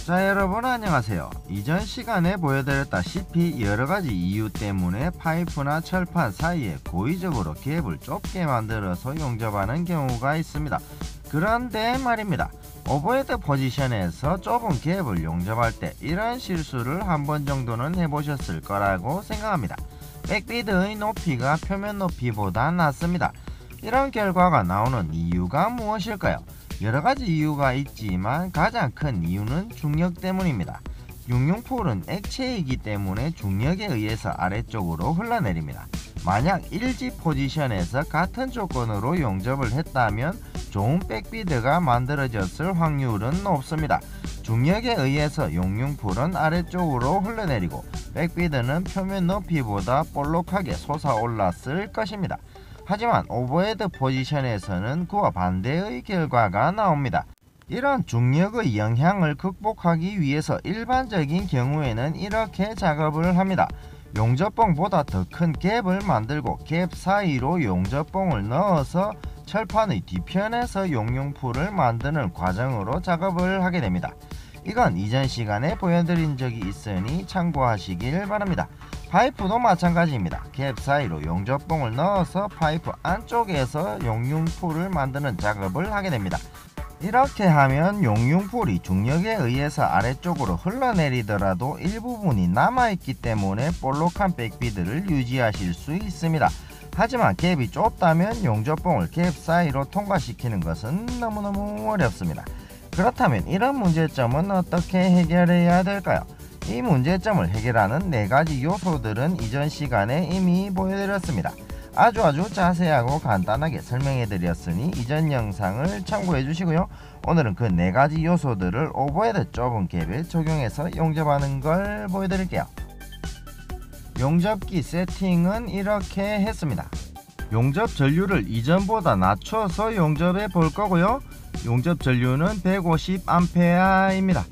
자, 여러분 안녕하세요. 이전 시간에 보여드렸다시피 여러가지 이유 때문에 파이프나 철판 사이에 고의적으로 갭을 좁게 만들어서 용접하는 경우가 있습니다. 그런데 말입니다, 오버헤드 포지션에서 좁은 갭을 용접할 때 이런 실수를 한 번 정도는 해보셨을 거라고 생각합니다. 백비드의 높이가 표면 높이보다 낮습니다. 이런 결과가 나오는 이유가 무엇일까요? 여러가지 이유가 있지만 가장 큰 이유는 중력 때문입니다. 용융풀은 액체이기 때문에 중력에 의해서 아래쪽으로 흘러내립니다. 만약 일지 포지션에서 같은 조건으로 용접을 했다면 좋은 백비드가 만들어졌을 확률은 높습니다. 중력에 의해서 용융풀은 아래쪽으로 흘러내리고 백비드는 표면 높이보다 볼록하게 솟아올랐을 것입니다. 하지만 오버헤드 포지션에서는 그와 반대의 결과가 나옵니다. 이런 중력의 영향을 극복하기 위해서 일반적인 경우에는 이렇게 작업을 합니다. 용접봉보다 더 큰 갭을 만들고 갭 사이로 용접봉을 넣어서 철판의 뒤편에서 용융풀을 만드는 과정으로 작업을 하게 됩니다. 이건 이전 시간에 보여드린 적이 있으니 참고하시길 바랍니다. 파이프도 마찬가지입니다. 갭 사이로 용접봉을 넣어서 파이프 안쪽에서 용융풀을 만드는 작업을 하게 됩니다. 이렇게 하면 용융풀이 중력에 의해서 아래쪽으로 흘러내리더라도 일부분이 남아있기 때문에 볼록한 백비드를 유지하실 수 있습니다. 하지만 갭이 좁다면 용접봉을 갭 사이로 통과시키는 것은 너무너무 어렵습니다. 그렇다면 이런 문제점은 어떻게 해결해야 될까요? 이 문제점을 해결하는 4가지 요소들은 이전 시간에 이미 보여드렸습니다. 아주 자세하고 간단하게 설명해 드렸으니 이전 영상을 참고해 주시고요. 오늘은 그 4가지 요소들을 오버헤드 좁은 갭에 적용해서 용접하는 걸 보여드릴게요. 용접기 세팅은 이렇게 했습니다. 용접 전류를 이전보다 낮춰서 용접해 볼 거고요. 용접 전류는 150A입니다.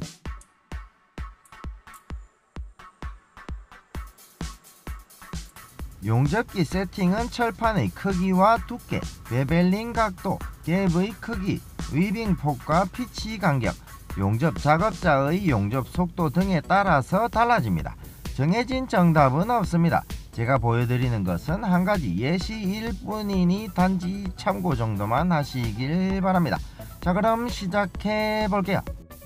용접기 세팅은 철판의 크기와 두께, 베벨링 각도, 갭의 크기, 위빙 폭과 피치 간격, 용접 작업자의 용접 속도 등에 따라서 달라집니다. 정해진 정답은 없습니다. 제가 보여드리는 것은 한 가지 예시일 뿐이니 단지 참고 정도만 하시길 바랍니다. 자, 그럼 시작해 볼게요.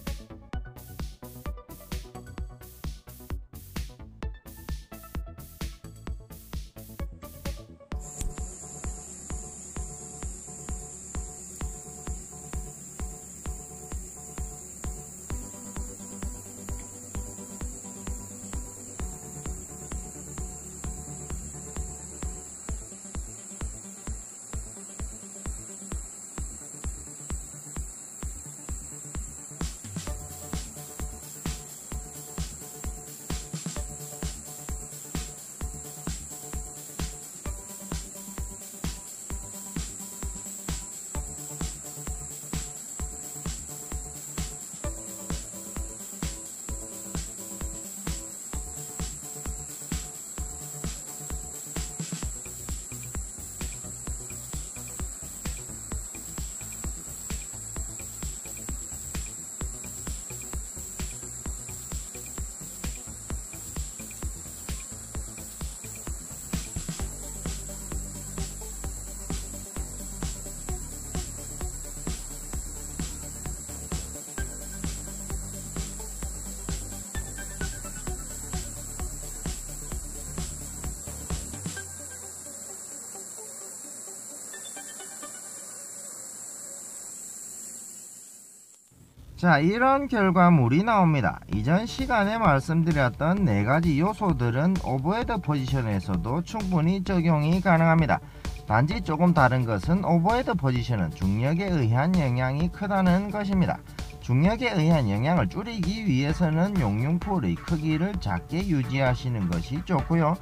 자, 이런 결과물이 나옵니다. 이전 시간에 말씀드렸던 4가지 요소들은 오버헤드 포지션에서도 충분히 적용이 가능합니다. 단지 조금 다른 것은 오버헤드 포지션은 중력에 의한 영향이 크다는 것입니다. 중력에 의한 영향을 줄이기 위해서는 용융풀의 크기를 작게 유지하시는 것이 좋고요.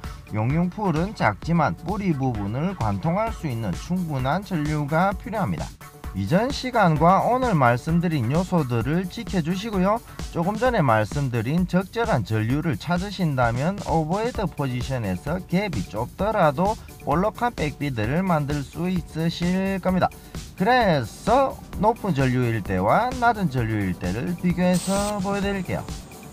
용융풀은 작지만 뿌리 부분을 관통할 수 있는 충분한 전류가 필요합니다. 이전 시간과 오늘 말씀드린 요소들을 지켜주시고요. 조금 전에 말씀드린 적절한 전류를 찾으신다면 오버헤드 포지션에서 갭이 좁더라도 볼록한 백비드를 만들 수 있으실 겁니다. 그래서 높은 전류일 때와 낮은 전류일 때를 비교해서 보여드릴게요.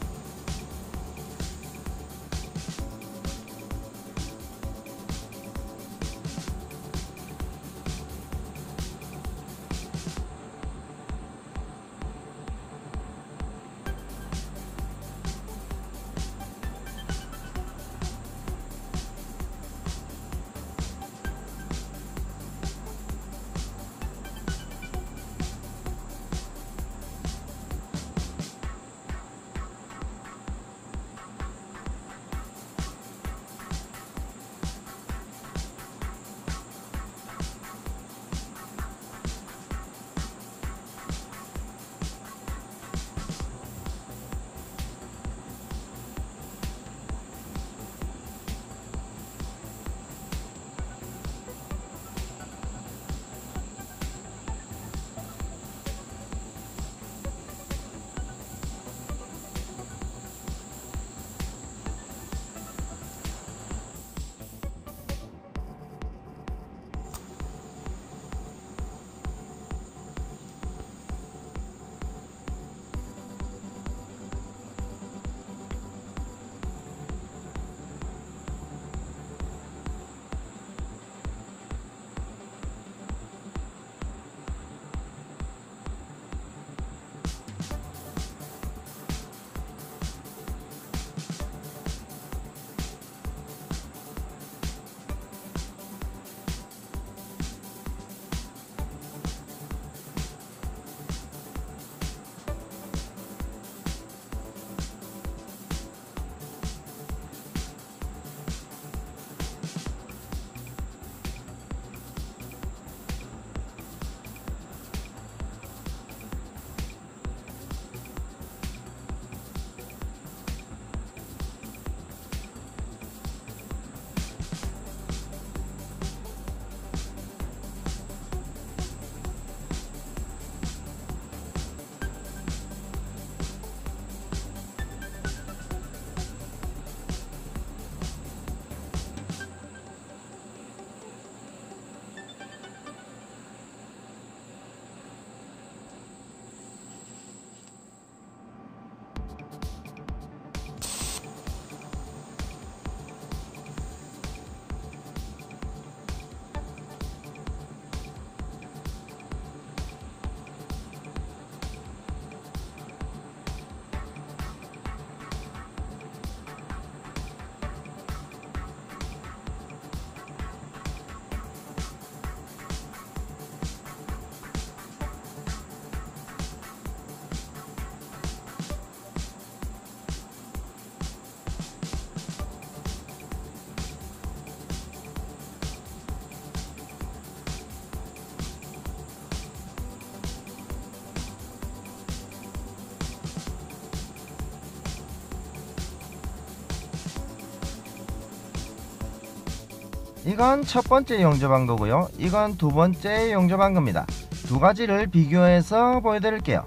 이건 첫 번째 용접방도고요. 이건 두 번째 용접방도입니다. 두 가지를 비교해서 보여드릴게요.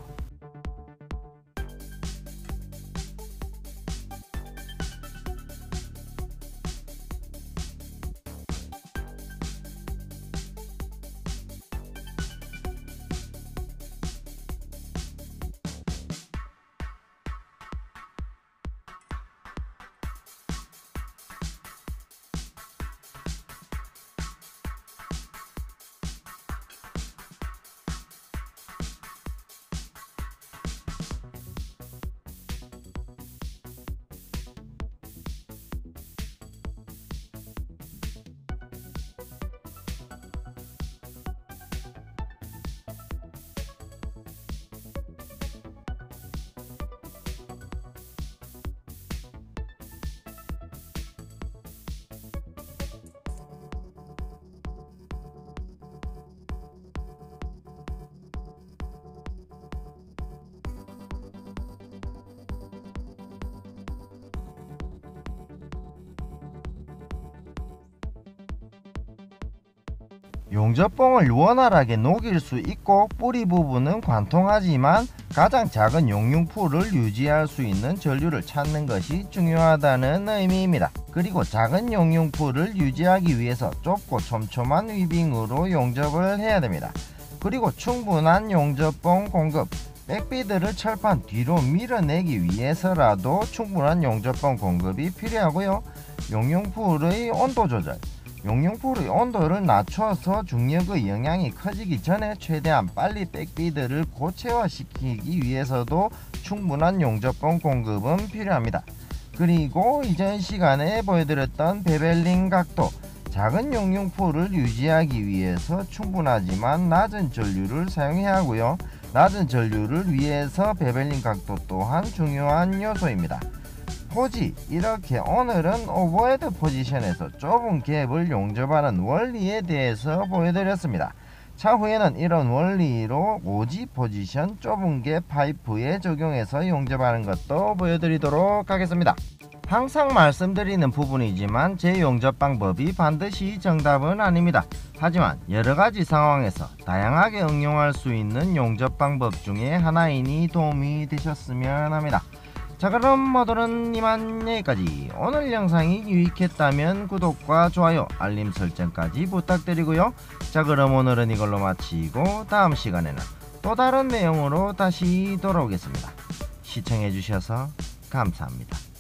용접봉을 원활하게 녹일 수 있고 뿌리 부분은 관통하지만 가장 작은 용융풀을 유지할 수 있는 전류를 찾는 것이 중요하다는 의미입니다. 그리고 작은 용융풀을 유지하기 위해서 좁고 촘촘한 위빙으로 용접을 해야 됩니다. 그리고 충분한 용접봉 공급, 백비드를 철판 뒤로 밀어내기 위해서라도 충분한 용접봉 공급이 필요하고요. 용융풀의 온도 조절, 용융풀의 온도를 낮춰서 중력의 영향이 커지기 전에 최대한 빨리 백비드를 고체화시키기 위해서도 충분한 용접봉 공급은 필요합니다. 그리고 이전 시간에 보여드렸던 베벨링 각도, 작은 용융풀을 유지하기 위해서 충분하지만 낮은 전류를 사용해야 하고요. 낮은 전류를 위해서 베벨링 각도 또한 중요한 요소입니다. 포지, 이렇게 오늘은 오버헤드 포지션에서 좁은 갭을 용접하는 원리에 대해서 보여드렸습니다. 차후에는 이런 원리로 오지 포지션 좁은 갭 파이프에 적용해서 용접하는 것도 보여드리도록 하겠습니다. 항상 말씀드리는 부분이지만 제 용접 방법이 반드시 정답은 아닙니다. 하지만 여러가지 상황에서 다양하게 응용할 수 있는 용접 방법 중에 하나이니 도움이 되셨으면 합니다. 자, 그럼 모두는 이만 여기까지. 오늘 영상이 유익했다면 구독과 좋아요, 알림 설정까지 부탁드리고요. 자, 그럼 오늘은 이걸로 마치고 다음 시간에는 또 다른 내용으로 다시 돌아오겠습니다. 시청해주셔서 감사합니다.